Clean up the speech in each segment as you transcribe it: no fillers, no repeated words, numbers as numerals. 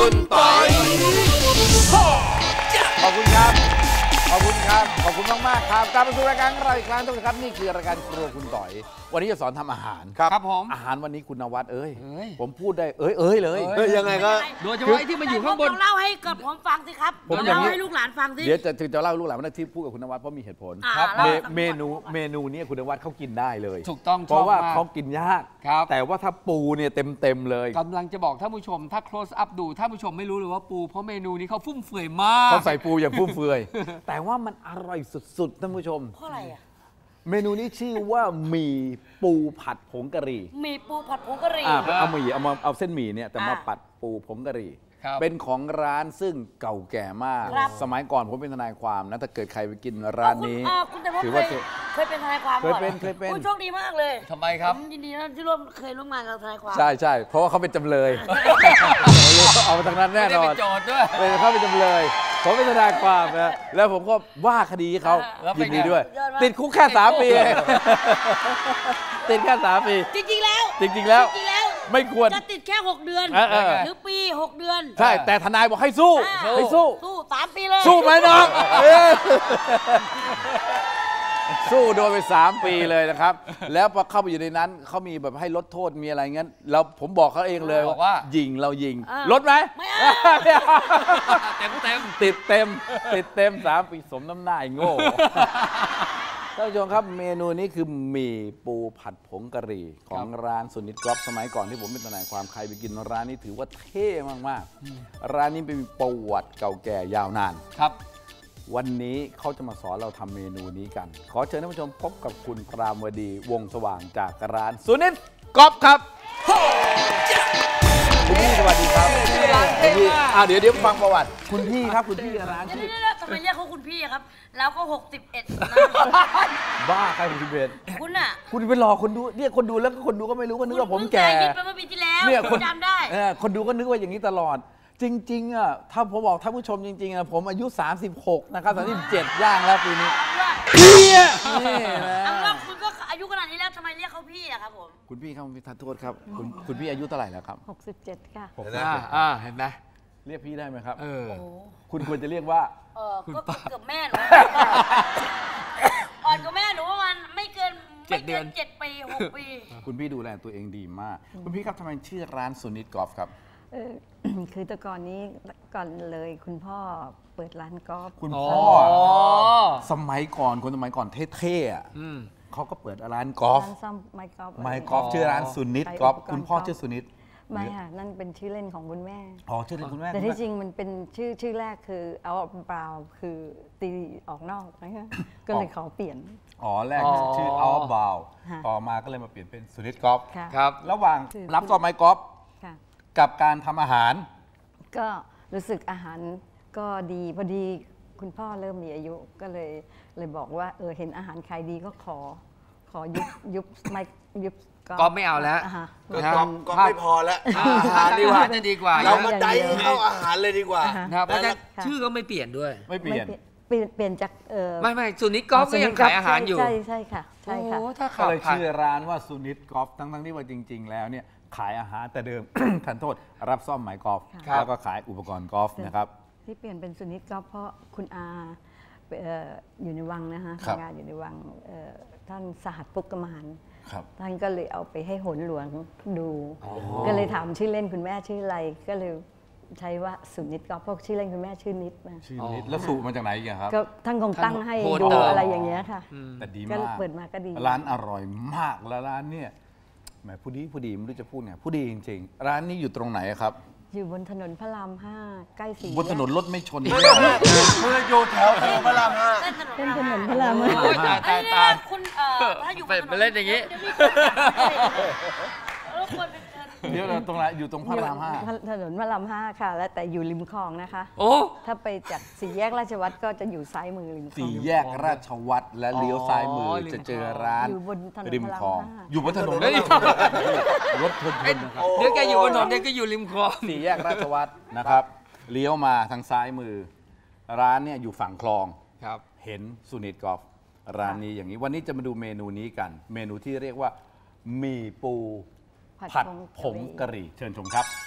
คุณปอยขอบคุณครับขอบคุณครับขอบคุณมากๆครับกลับมาสู่รายการของเราอีกครั้งทุกท่านครับนี่คือรายการครัวคุณต่อยวันนี้จะสอนทำอาหารครับผมอาหารวันนี้คุณนวัดผมพูดได้เลยยังไงก็โดยเฉพาะที่มาอยู่ข้างบนเล่าให้กับผมฟังสิครับผมเล่าให้ลูกหลานฟังสิเดี๋ยวจะเล่าลูกหลานว่าที่พูดกับคุณนวัดเพราะมีเหตุผลครับเมนูนี้คุณนวัดเขากินได้เลยถูกต้องเพราะว่าเขากินยากแต่ว่าถ้าปูเนี่ยเต็มเลยกำลังจะบอกท่านผู้ชมถ้า close up ดูท่านผู้ชมไม่รู้เลยว่าปูเพราะเมนูนี้เขาฟุ่มเฟือยมากเขาใส่ปูอย่างฟุ่มเฟือยแต่ว่ามันอร่อยสุดๆท่านผู้ชมเพราะอะไรอ่ะเมนูนี้ชื่อว่าหมี่ปูผัดผงกะหรี่หมี่ปูผัดผงกะหรี่เอาเส้นหมี่เนี่ยแต่มาผัดปูผงกะหรี่เป็นของร้านซึ่งเก่าแก่มากสมัยก่อนผมเป็นทนายความนะถ้าเกิดใครไปกินร้านนี้ถือว่าเคยเป็นทนายความเคยเป็นโชคดีมากเลยทำไมครับยินดีนะที่เคยร่วมงานกับทนายความใช่เพราะว่าเขาเป็นจำเลยเอามาทางนั้นแน่นอนเป็นโจทย์ด้วยเขาเป็นจำเลยผมเป็นทนายความนะแล้วผมก็ว่าคดีเขายินดีด้วยติดคุกแค่3 ปีติดแค่3 ปีจริงๆแล้วไม่ควรจะติดแค่6 เดือนหรือปี 6 เดือนใช่แต่ทนายบอกให้สู้ 3 ปีเลยสู้ไหมน้องสู้โดนไป3 ปีเลยนะครับแล้วพอเข้าไปอยู่ในนั้นเขามีแบบให้ลดโทษมีอะไรงั้นแล้วผมบอกเขาเองเลยว่ายิงลดไหมไม่เอาติดเต็ม3 ปีสมน้ำหน้าไอ้โง่ท่านผู้ชมครับเมนูนี้คือหมี่ปูผัดผงกะหรี่ของร้านสุนิตกรอบสมัยก่อนที่ผมเป็นทนายความใครไปกินร้านนี้ถือว่าเท่มากๆร้านนี้เป็นประวัติเก่าแก่ยาวนานครับวันนี้เขาจะมาสอนเราทำเมนูนี้กันขอเชิญท่านผู้ชมพบกับคุณปรามวดีวงสว่างจากร้านสุนิตกรอบครับคุณพี่สวัสดีครับคุณพี่เดี๋ยวฟังประวัติคุณพี่ครับคุณพี่ร้านชื่อทำไมเรียกเขาคุณพี่ครับแล้วก็61 บ้าใคร61 คุณอ่ะคุณไปรอคนดูเรียกคนดูแล้วก็คนดูก็ไม่รู้ก็นึกว่าผมแก่ไปเมื่อปีที่แล้วเนี่ยคนจำได้คนดูก็นึกว่าอย่างนี้ตลอดจริงๆอ่ะถ้าผมบอกท่านผู้ชมจริงๆอ่ะผมอายุ36นะครับ37ย่างแล้วปีนี้พี่อ่ะนี่นะคุณก็อายุขนาดนี้แล้วทำไมเรียกเขาพี่อ่ะครับผมคุณพี่ครับพี่ทัดโทษครับคุณพี่อายุเท่าไหร่แล้วครับ 67ค่ะเห็นไหมเรียกพี่ได้ไหมครับคุณควรจะเรียกว่าก็เกือบแม่หนูอ่อนกว่าแม่หนูประมาณไม่เกิน7 ปี 6 ปีคุณพี่ดูแลตัวเองดีมากคุณพี่ครับทำไมชื่อร้านสุนิตกอล์ฟครับคือแต่ก่อนเลยคุณพ่อเปิดร้านกอล์ฟคุณพ่อสมัยก่อนเท่ๆเขาก็เปิดร้านกอล์ฟไมค์กอล์ฟชื่อร้านสุนิตกอล์ฟคุณพ่อชื่อสุนิตไม่ค่ะนั่นเป็นชื่อเล่นของคุณแม่ชื่อเล่นคุณแม่แต่ที่จริงมันเป็นชื่อแรกคือเอาเปล่าคือตีออกนอกนะคะก็เลยขอเปลี่ยนแรกชื่อเอาเบาต่อมาก็เลยมาเปลี่ยนเป็นสุนิตกอล์ฟครับระหว่างรับจอบไมค์กอล์ฟกับการทำอาหารก็รู้สึกอาหารก็ดีพอดีคุณพ่อเริ่มมีอายุก็เลยบอกว่าเห็นอาหารขายดีก็ขอยุบไม่ยุบก็ไม่เอาแล้วก็ไม่พอแล้วอาหารดีกว่านั่นดีกว่าเรามาใจเข้าอาหารเลยดีกว่าเพราะฉะนั้นชื่อก็ไม่เปลี่ยนด้วยไม่เปลี่ยนจากไม่สุนิตกอล์ฟก็ยังขายอาหารอยู่ใช่ค่ะก็เลยชื่อร้านว่าสุนิตกอล์ฟทั้งที่ว่าจริงๆแล้วเนี่ยขายอาหารแต่เดิมทันโทษรับซ่อมไม้กอล์ฟแล้วก็ขายอุปกรณ์กอล์ฟนะครับที่เปลี่ยนเป็นสุนิตกอล์ฟเพราะคุณอาอยู่ในวังนะคะทำงานอยู่ในวังท่านสหัสปุกกมานท่านก็เลยเอาไปให้หนหลวงดูก็เลยถามชื่อเล่นคุณแม่ชื่ออะไรก็เลยใช้ว่าสุนิตกอล์ฟเพราะชื่อเล่นคุณแม่ชื่อนิดมาชื่อนิดแล้วสูมาจากไหนกันครับก็ท่านคงตั้งให้ดูอะไรอย่างเงี้ยค่ะแต่ดีมากเปิดมาก็ดีร้านอร่อยมากแล้วร้านเนี่ยแหมผู้ดีไม่รู้จะพูดไงผู้ดีจริงๆร้านนี้อยู่ตรงไหนครับอยู่บนถนนพระราม 5ใกล้สี่บนถนนรถไม่ชนเลยอยู่แถวพระราม 5 เป็นถนนพระราม 5ตายคุณถ้าอยู่ไปเล่นอย่างนี้เดี๋ยวตรงไหนอยู่ตรงพระราม 5ถนนพระราม 5ค่ะและแต่อยู่ริมคลองนะคะถ้าไปจากสี่แยกราชวัตรก็จะอยู่ซ้ายมือริมคลองสี่แยกราชวัตรและเลี้ยวซ้ายมือจะเจอร้านริมคลองอยู่บนถนนรถชนเดี๋ยวแกอยู่บนถนนเดี๋ยวก็อยู่ริมคลองสี่แยกราชวัตรนะครับเลี้ยวมาทางซ้ายมือร้านเนี่ยอยู่ฝั่งคลองเห็นสุนิตกอล์ฟร้านนี้อย่างนี้วันนี้จะมาดูเมนูนี้กันเมนูที่เรียกว่าหมี่ปูผัดผงกะหรี่เชิญชมครับ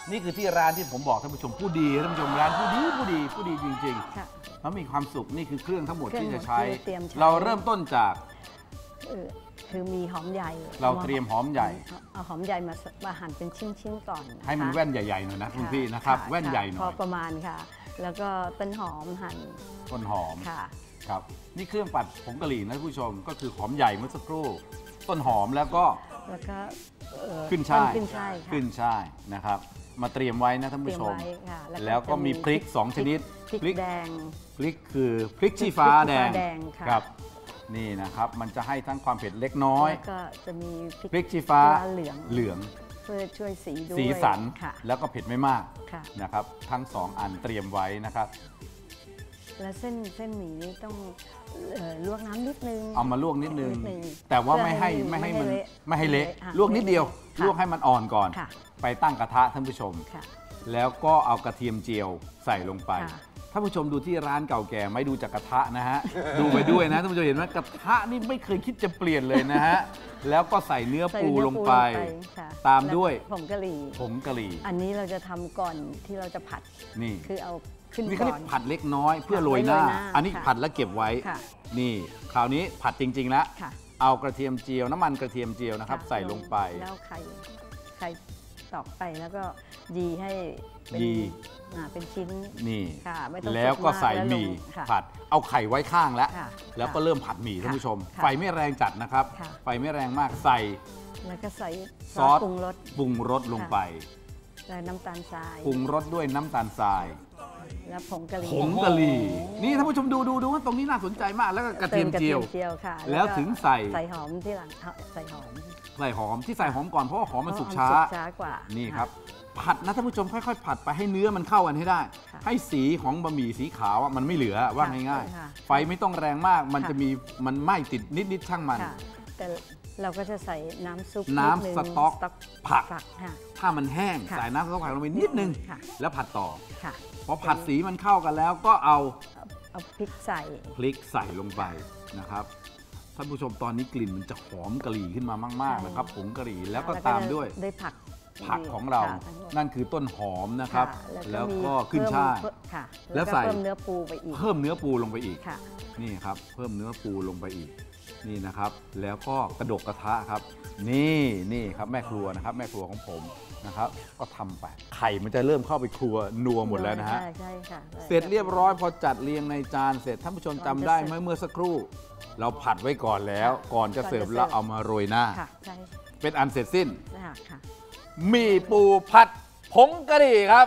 นี่คือที่ร้านที่ผมบอกท่านผู้ชมผู้ดีท่านผู้ชมร้านผู้ดีจริงค่ะๆแล้วมีความสุขนี่คือเครื่องทั้งหมดเครื่องที่จะใช้ที่เตรียมใช้เราเริ่มต้นจากคือมีหอมใหญ่เราเตรียมหอมใหญ่เอาหอมใหญ่มาหั่นเป็นชิ้นๆก่อนนะคะให้มันแว่นใหญ่ๆหน่อยนะคุณพี่นะครับแว่นใหญ่หน่พออย ประมาณค่ะ แล้วก็ต้นหอมหั่นต้นหอมค่ะครับนี่เครื่องผัดผงกะหรี่นะท่านผู้ชมก็คือหอมใหญ่เมื่อสักครู่ ต้นหอมแล้วก็แล้วก็ขึ้นช่ายขึ้นช่ายค่ะขึ้นช่ายนะครับ มาเตรียมไว้นะท่านเตรีผู้ยมชมไว้ค่ะแล้วก็มีพริก2ชนิดพริกแดงพริกคือพริกชี้ฟ้าแดงพริกชี้ฟ้าแดงค่ะครับ นี่นะครับมันจะให้ทั้งความเผ็ดเล็กน้อยแล้วก็จะมีพริกชี้ฟ้าเหลืองเหลืองเพื่อช่วยสีด้วยสีสันค่ะแล้วก็เผ็ดไม่มากค่ะนะครับ ทั้ง2อันเตรียมไว้นะครับแล้วเส้นหมี่นี่ต้องลวกน้ำนิดนึงเอามาลวกนิดนึงนิดนึงแต่ว่าเพื่อไม่ให้มันไม่ไม่ให้ให้เละเละค่ะลวกนิดเดียวค่ะลวกให้มันอ่อนก่อนค่ะไปตั้งกระทะท่านผู้ชมค่ะแล้วก็เอากระเทียมเจียวใส่ลงไปค่ะท่านผู้ชมดูที่ร้านเก่าแก่ไม่ดูจากกระทะนะฮะ ดูไปด้วยนะท่านผู้ชมเห็นไหมกระทะนี่ไม่เคยคิดจะเปลี่ยนเลยนะฮะ แล้วก็ใส่เนื้อใส่ปูเนื้อลงไปค่ะตามด้วยแล้ผงกะหรี่ผงกะหรี่อันนี้เราจะทำก่อนที่เราจะผัดนี่คือเอาขึ้นนี่เขาก่เรีอย นกผัดเล็กน้อยเพื่อโรยหน้าโรยหน้าอันนี้ค่ะผัดแล้วเก็บไว้ค่ะนี่คราวนี้ผัดจริง ๆ แล้วค่ะเอากระเทียมเจียวน้ำมันกระเทียมเจียวนะครับค่ะใส่ลงไปแล้วไข่ตอกไปแล้วก็ยีให้เป็นยีเป็นชิ้นนี่ค่ะไม่ต้องแล้วก็สุกมากใส่แล้วหมี่ลงค่ะผัดเอาไข่ไว้ข้างแล้วค่ะแล้วก็เริ่มผัดหมี่ท่านผู้ชมค่ะไฟไม่แรงจัดนะครับค่ะไฟไม่แรงมากใส่แล้วก็ใส่ซอสปรุงรสปรุงรสลงไปแล้วน้ำตาลทรายปรุงรสด้วยน้ำตาลทรายแล้วผงกะหรี่ผงกะหรี่นี่ท่านผู้ชมดูว่าตรงนี้น่าสนใจมากแล้วก็กระเทียมเจียวติกระเทียมเจียวค่ะแล้วถึงใส่ใส่หอมที่หลังใส่หอมใส่หอมที่ใส่หอมก่อนเพราะว่าหอมมันสุกช้าเพระสุกช้ากว่านี่นี่ครับผัดนะท่านผู้ชมค่อยๆ ผัดไปให้เนื้อมันเข้ากันให้ได้ค่ะให้สีของบะหมี่สีขาวอะมันไม่เหลือว่าง่ายค่ะๆ ไฟไม่ต้องแรงมากมันค่ะจะมีมันไหม้ติดนิดๆช่างมันค่ะแต่เราก็จะใส่น้ำซุปน้ำดงสต๊อกผักค่ะถ้ามันแห้งค่ะใส่น้ำสต๊อกผักลงไปนิดนึงค่ะแล้วผัดต่อค่ะพอผัดสีมันเข้ากันแล้วก็เอาเอาพริกใส่พริกใส่ลงไปนะครับท่านผู้ชมตอนนี้กลิ่นมันจะหอมกะหรี่ขึ้นมามากๆนะครับผงกะหรี่แล้วก็ตามด้วยได้ผักผักของเราค่ะทั้งหมดนั่นคือต้นหอมนะครับค่ะแล้วก็มีขึ้นช่ายเพิ่มค่ะแล้แล้ว วใส่ก็เพิ่มเนื้อปูไปอีกเพิ่มเนื้อปูลงไปอีกค่ะนี่ครับเพิ่มเนื้อปูลงไปอีกนี่นะครับ แล้วก็กระดกกระทะครับ นี่ครับแม่ครัวนะครับ แม่ครัวของผมนะครับ ก็ทำไปไข่มันจะเริ่มเข้าไปครัวนัวหมดแล้วนะฮะใช่ค่ะเสร็จเรียบร้อยพอจัดเรียงในจานเสร็จท่านผู้ชมจำได้ไหมเมื่อสักครู่ เราผัดไว้ก่อนแล้ว ก่อนจะเสิร์ฟแล้วเอามาโรยหน้าค่ะใช่เป็นอันเสร็จสิ้นค่ะหมี่ปูผัดผงกะหรี่ครับ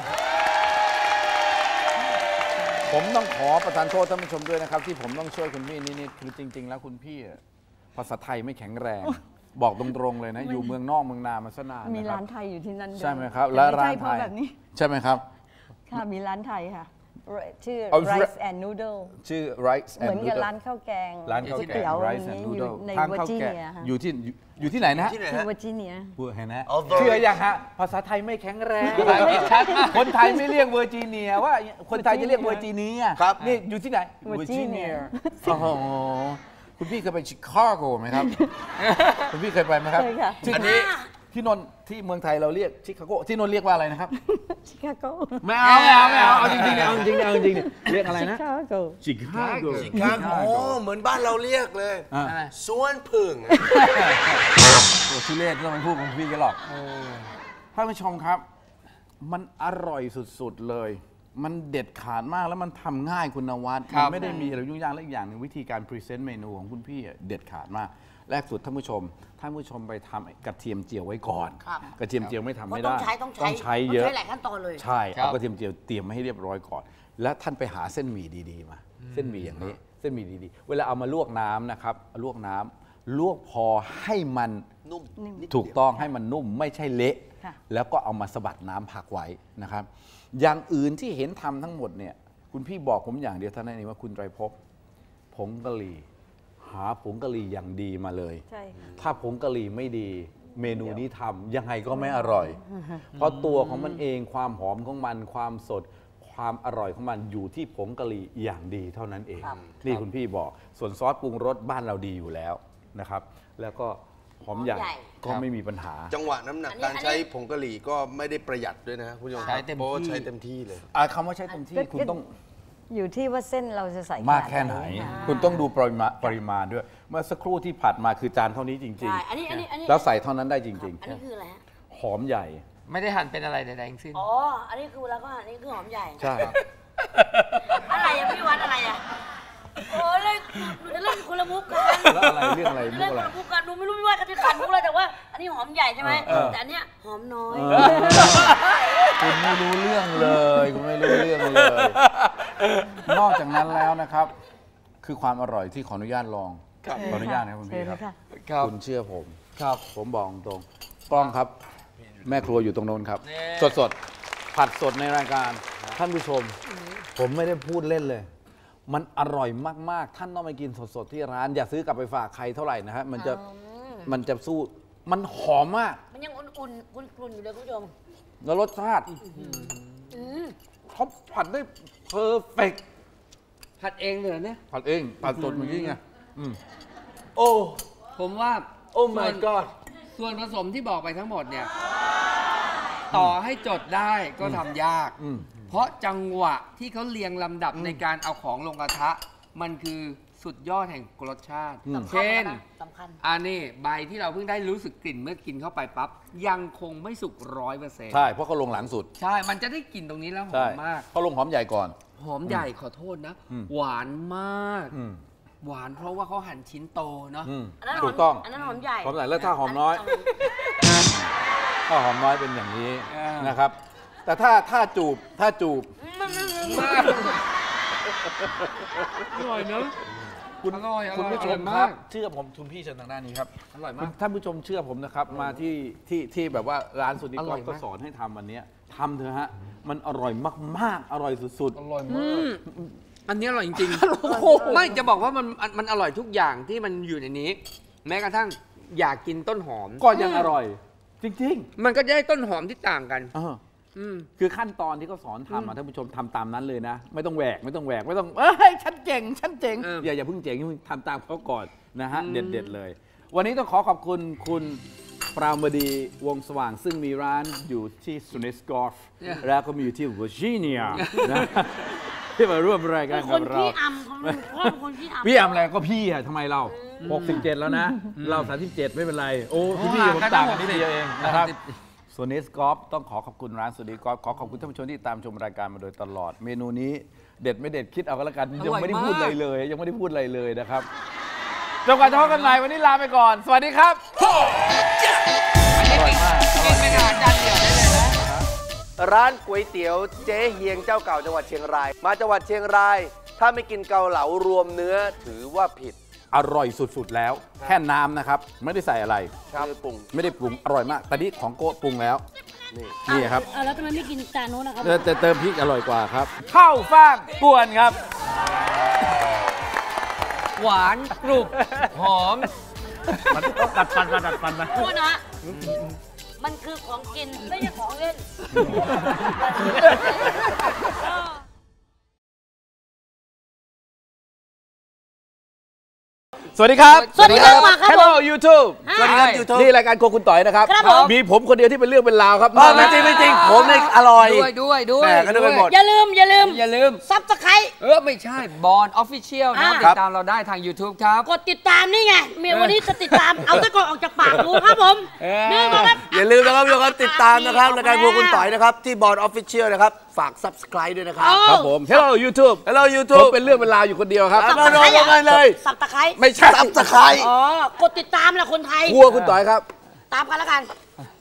ผมต้องขอประทานโทษท่านผู้ชมด้วยนะครับ ที่ผมต้องช่วยคุณพี่นิดๆคือจริง ๆ แล้วคุณพี่อะภาษาไทยไม่แข็งแรง บอกตรงๆเลยนะ อยู่เมืองนอกเมืองนามาซะนานมีนะคร้ารับนไทยอยู่ที่นั่นด้วยใช่ไหมครับแต่และไม่ร้าใช่นเพไทราะยแบบนี้ใช่ไหมครับค่ะมีร้านไทยค่ะ ชื่อเอา rice and noodle ชื่อ rice เหมื and อนกับ noodle ร้านข้าวแกงร้านข้าวก๋วยแกเตี๋งยว rice อัน and นี้อยู่ noodle ในทางเวอข้าวร์จิแกงเนียค่ะอยู่ที่ไหนนะฮะที่ไหนที่ฮะเวอร์จิเนียเห็นไหมอ๋อเชื่อยังฮะภาษาไทยไม่แข็งแรง คนไทยไม่เรียกเวอร์จิเนียว่าคนไทยจะเรียกเวอร์จิเนียครับนี่อยู่ที่ไหน Virginia โอ้โหคุณพี่เคยไปชิคาโกไหมครับ คุณพี่เคยไปไหมครับเคยค่ะที่นี้ที่นนท์ที่เมืองไทยเราเรียกชิคาโกที่นนท์เรียกว่าอะไรนะครับชิคาโกไม่เอาเอาจริงๆเอาจริงๆเรียกอะไรชินะคาโกชิคาโกครับโอ้เหมือนบ้านเราเรียกเลยอ่ะสวนพึ่งโอ้ทุเรศไม่ต้องไปพูดของพี่กันหรอกท่านผู้ชมครับ มันอร่อยสุดๆเลย มันเด็ดขาดมากแล้วมันทำง่ายคุณนวัดครัมับไม่ได้มีอะไรยุ่งยากและอีกอย่างหนึ่งวิธีการพรีเซนต์เมนูของคุณพี่อะเด็ดขาดมากแรกสุดท่านผู้ชมไปทำกระเทียมเจียวไว้ก่อนครับกระเทียมเจียวไม่ทำเพราะไม่ต้อได้งใช้ใช้เยอะหลายขั้นตอนเลยใช่ครับเอากระเทียมเจียวเตรียมมาให้เรียบร้อยก่อน แล้วท่านไปหาเส้นหมี่ดีๆมา เส้นหมี่อย่างนี้ เส้นหมี่ดีๆ เวลาเอามาลวกน้ำนะครับลวกน้ำลวกพอให้มันนุ่มถูกต้องให้มันนุ่มไม่ใช่เละค่ะแล้วก็เอามาสะบัดน้ำพักไว้นะครับ อย่างอื่นที่เห็นทำทั้งหมดเนี่ยคุณพี่บอกผมอย่างเดียวเท่านั้นเองว่าคุณไตรภพผงกะหรี่หาผงกะหรี่อย่างดีมาเลยใช่ค่ะถ้าผงกะหรี่ไม่ดี เมนูนี้ทำยังไงก็ไม่อร่อย เพราะตัวของมันเองความหอมของมันความสดความอร่อยของมันอยู่ที่ผงกะหรี่อย่างดีเท่านั้นเอง นี่คุณพี่บอกส่วนซอสปรุงรสบ้านเราดีอยู่แล้วนะครับ แล้วก็หอมใหญ่หอมใหญ่ก็ไม่มีปัญหาจังหวะน้ำหนักอันนี้การใช้ผงกะหรี่ก็ไม่ได้ประหยัดด้วยนะคุณผู้ชมใช้เต็มที่โอ้ใช้เต็มที่เลยคำว่าใช้เต็มที่คุณต้องอยู่ที่ว่าเส้นเราจะใส่มากแค่ไหน คุณต้องดูปริมาณด้วย เมื่อสักครู่ที่ผัดมาคือจานเท่านี้จริงใช่อันนี้ๆ แล้วใส่เท่านั้นได้จริงอันนี้คืออะไรฮะๆ หอมใหญ่ไม่ได้หั่นเป็นอะไรใดๆทั้งสิ้นอ๋อ อันนี้คือแล้วก็อันนี้คือหอมใหญ่ใช่อะไรอะพี่วัดอะไรอะโอ้ยเลยหนูจะเล่นคนละมุกกันแล้วอะไรเรื่องอะไรเล่นเรื่องคอะไรนละมุกกันหนูไม่รู้พี่วัดกันจะขันมุกเลยแต่ว่า อันนี้หอมใหญ่ใช่ไหมแต่อันเนี้ยหอมน้อยคุณไม่รู้เรื่องเลย คุณไม่รู้เรื่องเลย นอกจากนั้นแล้วนะครับ คือความอร่อยที่ขออนุญาตลอง ขออนุญาตนะครับคุณพี่ครับครับคุณเชื่อผมครับผมบอกตรงกล้องครับ แม่ครัวอยู่ตรงโน้นครับนี่สดๆ ผัดสดในรายการ ท่านผู้ชม ผมไม่ได้พูดเล่นเลย มันอร่อยมากๆ ท่านต้องไปกินสดๆ ที่ร้าน อย่าซื้อกลับไปฝากใครเท่าไหร่นะฮะมันจะสู้ มันหอมมากมันยังอุ่นๆกลุ่นๆอยู่เลยคุณผู้ชมแล้วรสชาติเขาผัดได้เพอร์เฟกต์ผัดเองเลยเหรอเนี่ยผัดเองผัดสดเมื่อกี้ไงโอ้ผมว่าโอ้ my god ส่วนผสมที่บอกไปทั้งหมดเนี่ย ต่อให้จดได้ก็ทำยาก เพราะจังหวะที่เขาเรียงลำดับในการเอาของลงกระทะ มันคือสุดยอดแห่งรสชาติ เช่นสำคัญอันนี้ใบที่เราเพิ่งได้รู้สึกกลิ่นเมื่อกินเข้าไปปั๊บ ยังคงไม่สุก100% ใช่ เพราะเขาลงหลังสุดใช่ มันจะได้กลิ่นตรงนี้แล้วหอใช่มมากเขาลงหอมใหญ่ก่อนหอมใหญ่ขอโทษนะ หวานมากอืมหวานเพราะว่าเขาหั่นชิ้นโตเนาะอันนั้นถูกต้องอันนั้นหอมใหญ่หอมใหญ่แล้วถ้าหอมน้อย ถ้าหอมน้อยเป็นอย่างนี้นะครับ แต่ถ้าจูบอร่อยเนอะคุณอร่อยคุณผู้ชมอร่อยคมารับกเชื่อผมคุณพี่เชิญทางด้านนี้ครับอร่อยมากท่านผู้ชมเชื่อผมนะครับ มาที่แบบว่าร้านสุนิกอร่ก็อยมากก็สอนให้ทำวันเนี้ยทำเถอะฮะ มันอร่อยมากๆ อร่อยสุดอร่อยมาก อันนี้อร่อยจริงๆ ไม่จะบอกว่ามันอร่อยทุกอย่างที่มันอยู่ในนี้ แม้กระทั่งอยากกินต้นหอมๆ ก็ยังอร่อย จริงมันก็จะได้ต้นหอมที่ต่างกันๆอืมคือขั้นตอนที่เขาสอนทำท่านผู้ชมทำตามนั้นเลยนะ ไม่ต้องแหวกไม่ต้องเอ้ยฉันเจ๋งอย่าเพิ่งเจ๋งอย่าเพิ่งทำตามเขาก่อนนะฮะ เด็ดเลย วันนี้ต้องขอบคุณคุณปรามดีวงสว่าง ซึ่งมีร้านอยู่ที่ซูนิสกอล์ฟแล้วก็มีอยู่ที่เวอร์จิเนียนะที่มาร่วมรายการเป็นคกับนเราขี้อำเขาเป็นคนขี้อำพี่อำอะไรก็พี่อะทำไมเรา 67 แล้วนะ เรา 37 ไม่เป็นไร โอ้พี่ผมต่างกันนิดเดียวเองนะครับโซนิสกอล์ฟต้องขอบคุณร้านโซนิสกอล์ฟขอบคุณท่านผู้ชมที่ตามชมรายการมาโดยตลอด เมนูนี้เด็ดไม่เด็ดคิดเอาก็แล้วกัน ยังไม่ได้พูดอะไรเลย ยังไม่ได้พูดอะไรเลยนะครับจนกว่าจะพบกันใหม่วันนี้ลาไปก่อน สวัสดีครับอร่อยมากกินเป็นอาหารจานเดียวได้เลยนะร้านก๋วยเตี๋ยวเจ๊เฮียงเจ้าเก่าจังหวัดเชียงราย มาจังหวัดเชียงราย ถ้าไม่กินเกาเหลารวมเนื้อถือว่าผิดอร่อยสุดๆแล้ว แค่น้ำนะครับ ไม่ได้ใส่อะไรครับปรุงไม่ได้ปรุงอร่อยมากแต่นี่ของโกะปรุงแล้วนี่ครับแล้วทำไมไม่กินจานโน้นนะครับจะเติมพริกอร่อยกว่าครับข้าวฟ่างกวนครับหวานกรุบหอมมันต้องกัดฟันนะโทษนะ มันคือของกิน ไม่ใช่ของเล่นสวัสดีครับสวัสดีครับมาครับ Hello YouTube สวัสดีครับ YouTube นี่รายการโครัวคุณต่อยนะครับครับผมมีผมคนเดียวที่เป็นเรื่องเป็นราวครับไม่จริงไม่จริงผมเนี่ยอร่อยด้วยแหม่ก็นึกไปหมดอย่าลืมอย่าลืมซับสไครต์ไม่ใช่บอลออฟฟิเชียลนะอ่าติดตามเราได้ทาง YouTube ครับกดติดตามนี่ไงเมียวันนี้จะติดตาม เอาตะกอนออกจากปากดูครับผมนี่มาครับอย่าลืมนะครับทุกคนติดตามนะครับรายการพวกคุณต่อยนะครับ ที่บอร์ดออฟฟิเชียลนะครับ ฝาก subscribe ด้วยนะครับครับผม Hello YouTube Hello ผม YouTube เป็นเรื่องเป็นราวอยู่คนเดียวครับมาลงกันเลยสับตะไคร้ไม่ใช่ subscribe อ๋อ กดติดตามแหละคนไทยครัวคุณต่อยครับตามกันแล้วกัน